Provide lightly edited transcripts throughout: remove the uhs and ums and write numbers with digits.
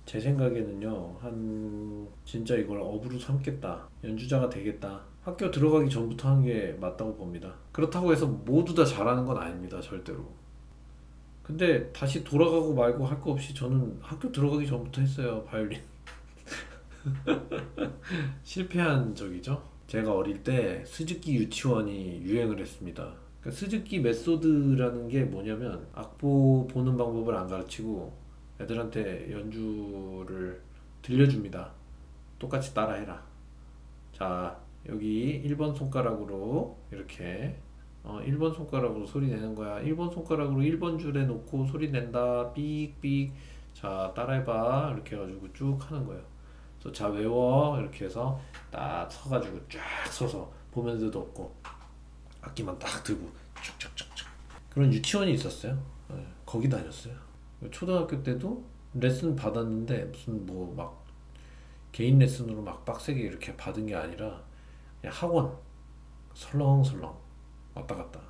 제 생각에는요, 진짜 이걸 업으로 삼겠다, 연주자가 되겠다, 학교 들어가기 전부터 한 게 맞다고 봅니다. 그렇다고 해서 모두 다 잘하는 건 아닙니다, 절대로. 근데 다시 돌아가고 말고 할 거 없이 저는 학교 들어가기 전부터 했어요, 바이올린. 실패한 적이죠. 제가 어릴 때 스즈키 유치원이 유행을 했습니다. 그러니까 스즈키 메소드라는 게 뭐냐면 악보 보는 방법을 안 가르치고 애들한테 연주를 들려줍니다. 똑같이 따라해라. 자, 여기 1번 손가락으로 이렇게 1번 손가락으로 소리 내는 거야. 1번 손가락으로 1번 줄에 놓고 소리 낸다. 삑삑. 자, 따라해봐. 이렇게 해가지고 쭉 하는 거예요. 그래서 자, 외워. 이렇게 해서 딱 서가지고 쫙 서서 보면 데도 없고 악기만 딱 들고 쭉쭉쭉쭉 그런 유치원이 있었어요. 네, 거기 다녔어요. 초등학교 때도 레슨 받았는데 무슨 뭐 막 개인 레슨으로 막 빡세게 이렇게 받은 게 아니라 그냥 학원 설렁설렁 왔다 갔다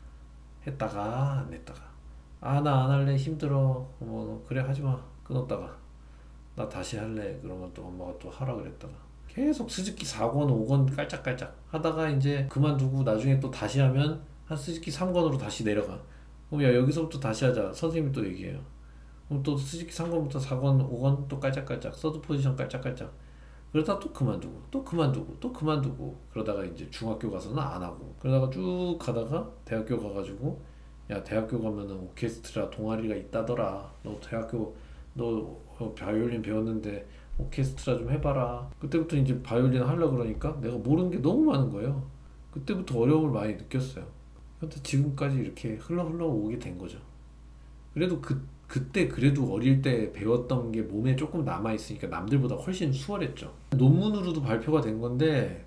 했다가 안 했다가 아 나 안 할래 힘들어 뭐 그래 하지마 끊었다가 나 다시 할래 그러면 또 엄마가 또 하라 그랬다가 계속 스즈키 4권 5권 깔짝깔짝 하다가 이제 그만두고 나중에 또 다시 하면 한 스즈키 3권으로 다시 내려가. 그럼 야 여기서부터 다시 하자 선생님이 또 얘기해요. 그럼 또 스즈키 3권부터 4권 5권 또 깔짝깔짝 서드 포지션 깔짝깔짝 그러다 또 그만두고 또 그만두고 또 그만두고 그러다가 이제 중학교 가서는 안 하고 그러다가 쭉 가다가 대학교 가가지고 야 대학교 가면은 오케스트라 동아리가 있다더라 너 대학교 너 바이올린 배웠는데 오케스트라 좀 해봐라. 그때부터 이제 바이올린 하려고 그러니까 내가 모르는 게 너무 많은 거예요. 그때부터 어려움을 많이 느꼈어요. 근데 지금까지 이렇게 흘러 흘러 오게 된 거죠. 그래도 그때 그래도 어릴 때 배웠던 게 몸에 조금 남아있으니까 남들보다 훨씬 수월했죠. 논문으로도 발표가 된 건데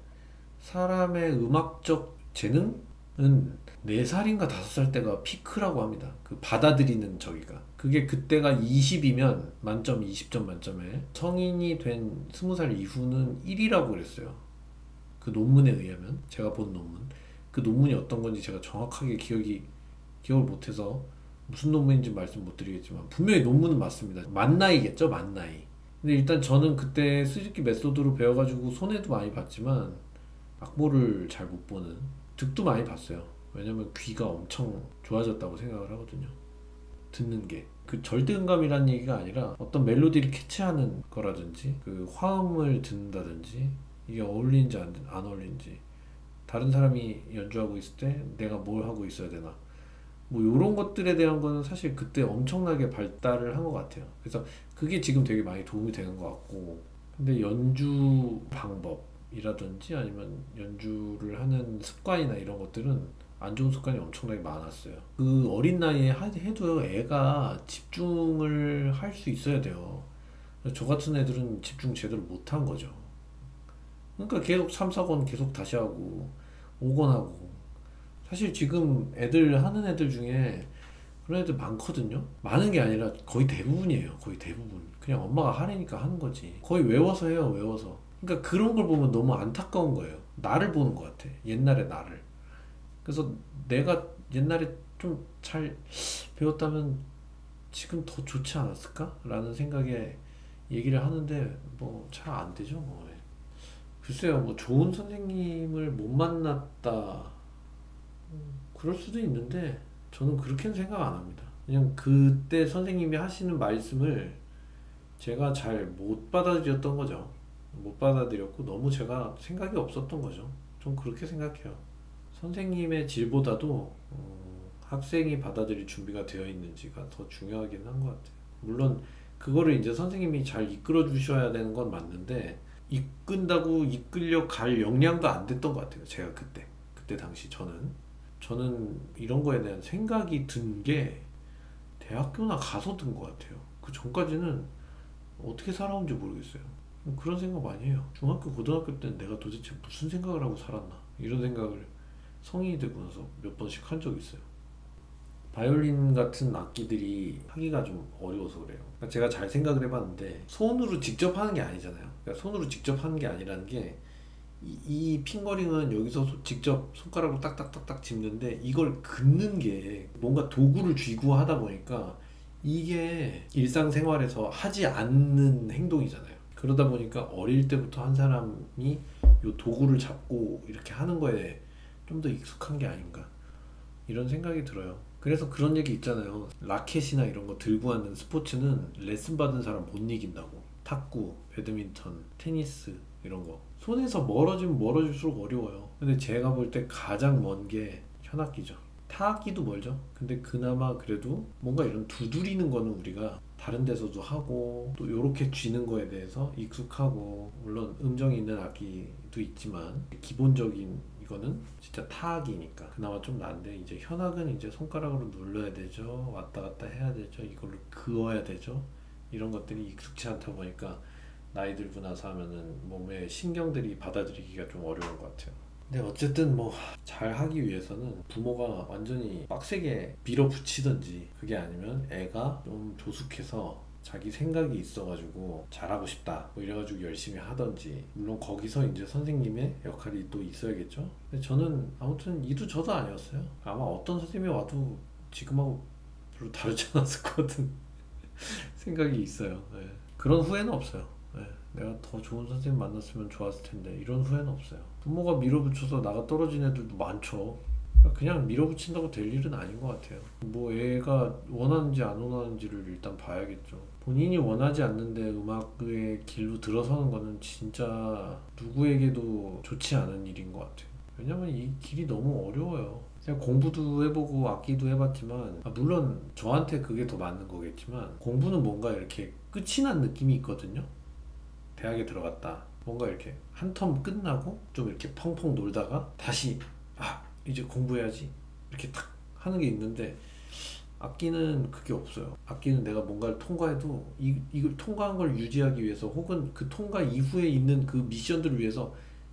사람의 음악적 재능은 4살인가 5살 때가 피크라고 합니다. 그 받아들이는 저기가. 그게 그때가 20이면 만점 20점 만점에 성인이 된 20살 이후는 1이라고 그랬어요. 그 논문에 의하면 제가 본 논문. 그 논문이 어떤 건지 제가 정확하게 기억을 못해서 무슨 논문인지 말씀 못 드리겠지만 분명히 논문은 맞습니다. 만 나이겠죠, 만 나이. 근데 일단 저는 그때 스즈키 메소드로 배워가지고 손해도 많이 봤지만 악보를 잘 못 보는 득도 많이 봤어요. 왜냐면 귀가 엄청 좋아졌다고 생각을 하거든요. 듣는 게. 그 절대음감이라는 얘기가 아니라 어떤 멜로디를 캐치하는 거라든지 그 화음을 듣는다든지 이게 어울리는지 안 어울리는지 다른 사람이 연주하고 있을 때 내가 뭘 하고 있어야 되나 뭐 이런 것들에 대한 거는 사실 그때 엄청나게 발달을 한 것 같아요. 그래서 그게 지금 되게 많이 도움이 되는 것 같고 근데 연주 방법이라든지 아니면 연주를 하는 습관이나 이런 것들은 안 좋은 습관이 엄청나게 많았어요. 그 어린 나이에 해도 애가 집중을 할 수 있어야 돼요. 저 같은 애들은 집중 제대로 못 한 거죠. 그러니까 계속 3, 4권 계속 다시 하고 5권 하고 사실 지금 애들 하는 애들 중에 그런 애들 많거든요. 많은 게 아니라 거의 대부분이에요. 거의 대부분. 그냥 엄마가 하라니까 하는 거지. 거의 외워서 해요. 외워서. 그러니까 그런 걸 보면 너무 안타까운 거예요. 나를 보는 것 같아. 옛날의 나를. 그래서 내가 옛날에 좀 잘 배웠다면 지금 더 좋지 않았을까? 라는 생각에 얘기를 하는데 뭐 잘 안 되죠. 뭐. 글쎄요. 뭐 좋은 선생님을 못 만났다. 그럴 수도 있는데 저는 그렇게는 생각 안 합니다. 그냥 그때 선생님이 하시는 말씀을 제가 잘 못 받아들였던 거죠. 못 받아들였고 너무 제가 생각이 없었던 거죠. 좀 그렇게 생각해요. 선생님의 질보다도 학생이 받아들일 준비가 되어 있는지가 더 중요하긴 한 것 같아요. 물론 그거를 이제 선생님이 잘 이끌어 주셔야 되는 건 맞는데 이끈다고 이끌려 갈 역량도 안 됐던 것 같아요. 제가 그때 당시 저는 이런 거에 대한 생각이 든 게 대학교나 가서 든 것 같아요. 그 전까지는 어떻게 살아온지 모르겠어요. 그런 생각 많이 해요. 중학교, 고등학교 때는 내가 도대체 무슨 생각을 하고 살았나 이런 생각을 성인이 되고 나서 몇 번씩 한 적이 있어요. 바이올린 같은 악기들이 하기가 좀 어려워서 그래요. 그러니까 제가 잘 생각을 해봤는데 손으로 직접 하는 게 아니잖아요. 그러니까 손으로 직접 하는 게 아니라는 게 이 핑거링은 여기서 직접 손가락으로 딱딱딱딱 짚는데 이걸 긋는 게 뭔가 도구를 쥐고 하다 보니까 이게 일상생활에서 하지 않는 행동이잖아요. 그러다 보니까 어릴 때부터 한 사람이 요 도구를 잡고 이렇게 하는 거에 좀 더 익숙한 게 아닌가 이런 생각이 들어요. 그래서 그런 얘기 있잖아요. 라켓이나 이런 거 들고 하는 스포츠는 레슨 받은 사람 못 이긴다고. 탁구, 배드민턴, 테니스 이런 거 손에서 멀어지면 멀어질수록 어려워요. 근데 제가 볼 때 가장 먼 게 현악기죠. 타악기도 멀죠. 근데 그나마 그래도 뭔가 이런 두드리는 거는 우리가 다른 데서도 하고 또 요렇게 쥐는 거에 대해서 익숙하고, 물론 음정이 있는 악기도 있지만 기본적인 이거는 진짜 타악이니까 그나마 좀 나은데, 이제 현악은 이제 손가락으로 눌러야 되죠. 왔다 갔다 해야 되죠. 이걸로 그어야 되죠. 이런 것들이 익숙치 않다 보니까 나이 들고 나서 하면은 몸의 신경들이 받아들이기가 좀 어려운 것 같아요. 근데 어쨌든 뭐 잘 하기 위해서는 부모가 완전히 빡세게 밀어붙이든지, 그게 아니면 애가 좀 조숙해서 자기 생각이 있어가지고 잘하고 싶다 뭐 이래가지고 열심히 하던지, 물론 거기서 이제 선생님의 역할이 또 있어야겠죠. 근데 저는 아무튼 이도 저도 아니었어요. 아마 어떤 선생님이 와도 지금하고 별로 다르지 않았을 것 같은 생각이 있어요. 예. 그런 후회는 없어요. 예. 내가 더 좋은 선생님 만났으면 좋았을 텐데 이런 후회는 없어요. 부모가 밀어붙여서 나가 떨어진 애들도 많죠. 그냥 밀어붙인다고 될 일은 아닌 것 같아요. 뭐 애가 원하는지 안 원하는지를 일단 봐야겠죠. 본인이 원하지 않는데 음악의 길로 들어서는 거는 진짜 누구에게도 좋지 않은 일인 것 같아요. 왜냐면 이 길이 너무 어려워요. 그냥 공부도 해보고 악기도 해봤지만, 물론 저한테 그게 더 맞는 거겠지만, 공부는 뭔가 이렇게 끝이 난 느낌이 있거든요. 대학에 들어갔다 뭔가 이렇게 한 텀 끝나고 좀 이렇게 펑펑 놀다가 다시 이제 공부해야지 이렇게 탁 하는 게 있는데, 악기는 그게 없어요. 악기는 내가 뭔가를 통과해도 이걸 통과한 걸 유지하기 위해서, 혹은 그 통과 이후에 있는 그 미션들을 위해서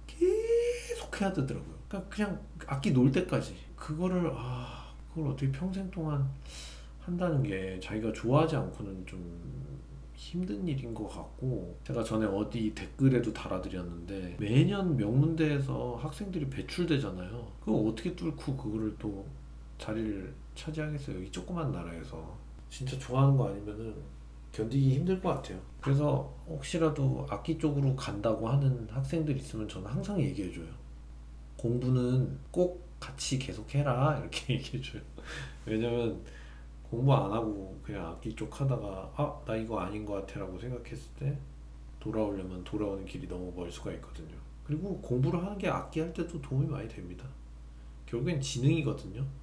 계속 해야 되더라고요. 그러니까 그냥 악기 놀 때까지 그걸 어떻게 평생 동안 한다는 게 자기가 좋아하지 않고는 좀 힘든 일인 것 같고, 제가 전에 어디 댓글에도 달아드렸는데 매년 명문대에서 학생들이 배출되잖아요. 그거 어떻게 뚫고 그거를 또 자리를 차지하겠어요. 이 조그만 나라에서. 진짜 좋아하는 거 아니면은 견디기 힘들 것 같아요. 그래서 혹시라도 악기 쪽으로 간다고 하는 학생들 있으면 저는 항상 얘기해줘요. 공부는 꼭 같이 계속 해라 이렇게 얘기해줘요. 왜냐면 공부 안 하고 그냥 악기 쪽 하다가 나 이거 아닌 것 같아 라고 생각했을 때 돌아오려면 돌아오는 길이 너무 멀 수가 있거든요. 그리고 공부를 하는 게 악기 할 때도 도움이 많이 됩니다. 결국엔 지능이거든요.